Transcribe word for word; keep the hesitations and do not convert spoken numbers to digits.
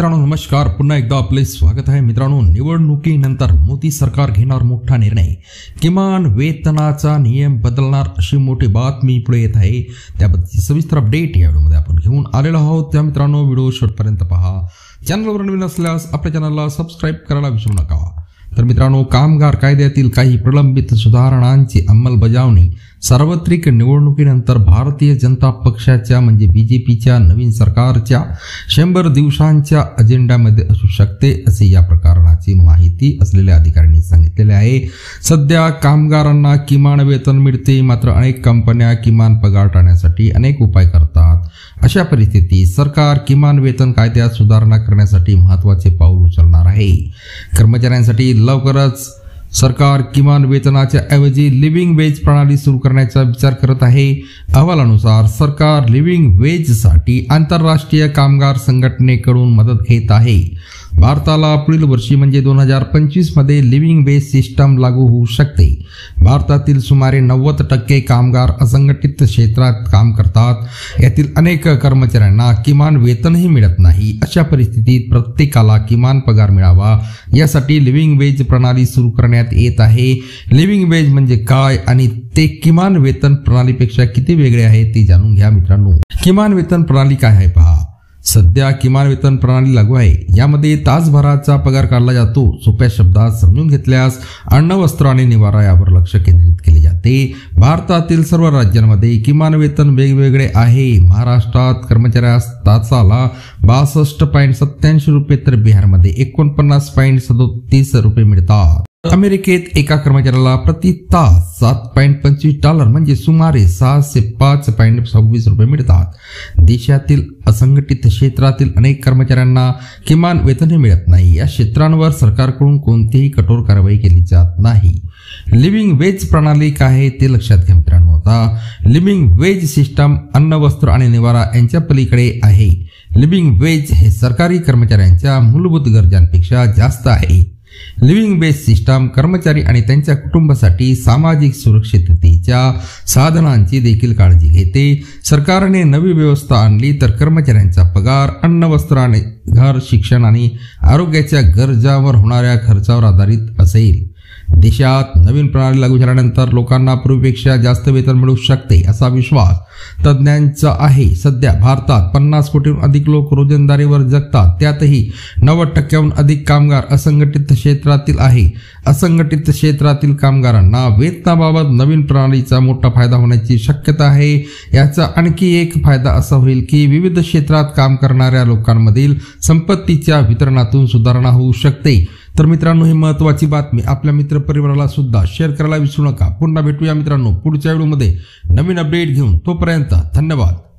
मित्रांनो नमस्कार, पुन्हा एकदा आपले स्वागत आहे। मित्रांनो, निवडणुकीनंतर मोदी सरकार घेणार मोठा निर्णय, किमान वेतनाचा नियम बदलणार अशी मोठी बातमी पुढे येत आहे। त्याबद्दलची सविस्तर अपडेट या व्हिडिओमध्ये आपण घेऊन आलेलो आहोत। त्या मित्रांनो व्हिडिओ शेवटपर्यंत पहा। चॅनलवर नवीन असल्यास आपल्या चॅनलला सबस्क्राइब करायला विसरू नका। तर मित्रांनो, कामगार कायद्यातील काही प्रलंबित सुधारणांची अंमलबजावणी सार्वत्रिक निवडणुकीनंतर भारतीय जनता पक्षाच्या म्हणजे बीजेपीच्या नवीन सरकारच्या शंभर दिवसांच्या अजेंड्यामध्ये असू शकते असे या प्रकरणाची माहिती असलेल्या अधिकाऱ्यांनी सांगितलेले आहे। सध्या कामगारांना किमान वेतन मिळते, मात्र अनेक कंपन्या किमान पगार टाळण्यासाठी अनेक उपाय करतात। अशा परिस्थितीत सरकार किमान वेतन कायद्यात सुधारणा करण्यासाठी महत्त्वाचे पाऊल उचलणार आहे। कर्मचाऱ्यांसाठी लवकरच सरकार किमान वेतनाच्या ऐवजी लिव्हिंग वेज प्रणाली सुरू करण्याचा विचार करत आहे। अहवालानुसार सरकार लिव्हिंग वेजसाठी आंतरराष्ट्रीय कामगार संघटनेकडून मदत घेत आहे। भारताला पुढील वर्षी म्हणजे दोन हजार पंचवीस मध्ये लिव्हिंग वेज सिस्टम लागू होऊ शकते। भारतातील सुमारे नव्वद टक्के कामगार असंघटित क्षेत्रात काम करतात। यातील अनेक कर्मचाऱ्यांना किमान वेतनही मिळत नाही। अशा परिस्थितीत प्रत्येकाला किमान पगार मिळावा यासाठी लिव्हिंग वेज प्रणाली सुरू करण्यात येत आहे। लिव्हिंग वेज म्हणजे काय आणि ते किमान वेतन प्रणालीपेक्षा किती वेगळे आहे ते जाणून घ्या। मित्रांनो, किमान वेतन प्रणाली काय आहे पहा। सध्या किमान वेतन प्रणाली लागू आहे। यामध्ये तासभराचा पगार काढला जातो। सोप्या शब्दात समजून घेतल्यास अन्न, वस्त्र आणि निवारा यावर लक्ष केंद्रित केले जाते। भारतातील सर्व राज्यांमध्ये किमान वेतन वेगवेगळे आहे। महाराष्ट्रात कर्मचाऱ्यास तासाला बासष्ट पॉईंट सत्याऐंशी रुपये तर बिहारमध्ये एकोणपन्नास पॉईंट सदोतीस रुपये मिळतात। अमेरिकेत एका कर्मचाऱ्याला प्रति तास सात पॉईंट पंचवीस डॉलर म्हणजे सुमारे सहाशे पाच पॉईंट सव्वीस रुपये मिळतात। देशातील असंघटित क्षेत्रातील अनेक कर्मचाऱ्यांना किमान वेतनही मिळत नाही। या क्षेत्रांवर सरकारकडून कोणतीही कठोर कारवाई केली जात नाही। लिव्हिंग वेज प्रणाली काय आहे ते लक्षात घ्या मित्रांनो। आता लिव्हिंग वेज सिस्टम अन्न, वस्त्र आणि निवारा यांच्या पलीकडे आहे। लिव्हिंग वेज हे सरकारी कर्मचाऱ्यांच्या मूलभूत गरजांपेक्षा जास्त आहे। लिव्हिंग वेज सिस्टम कर्मचारी आणि त्यांच्या कुटुंबासाठी सामाजिक सुरक्षिततेच्या साधनांची देखील काळजी घेते। सरकारने नवी व्यवस्था आणली तर कर्मचाऱ्यांचा पगार अन्न, वस्त्र आणि घर, शिक्षण आणि आरोग्याच्या गरजांवर होणाऱ्या खर्चावर आधारित असेल। देशात नवीन प्रणाली लागू झाल्यानंतर लोकांना पूर्वीपेक्षा जास्त वेतन मिळू शकते असा विश्वास तज्ज्ञांचा आहे। सध्या भारतात पन्नास कोटीहून अधिक लोक रोजंदारीवर जगतात। त्यातही नव्वद टक्क्याहून अधिक कामगार असंघटित क्षेत्रातील आहे। असंघटित क्षेत्रातील कामगारांना वेतनाबाबत नवीन प्रणालीचा मोठा फायदा होण्याची शक्यता आहे। याचा आणखी एक फायदा असा होईल की विविध क्षेत्रात काम करणाऱ्या लोकांमधील संपत्तीच्या वितरणातून सुधारणा होऊ शकते। तर मित्रांनो, ही महत्त्वाची बातमी आपल्या मित्रपरिवाराला सुद्धा शेअर करायला विसरू नका। पुन्हा भेटूया मित्रांनो पुढच्या व्हिडिओमध्ये नवीन अपडेट घेऊन। तोपर्यंत धन्यवाद।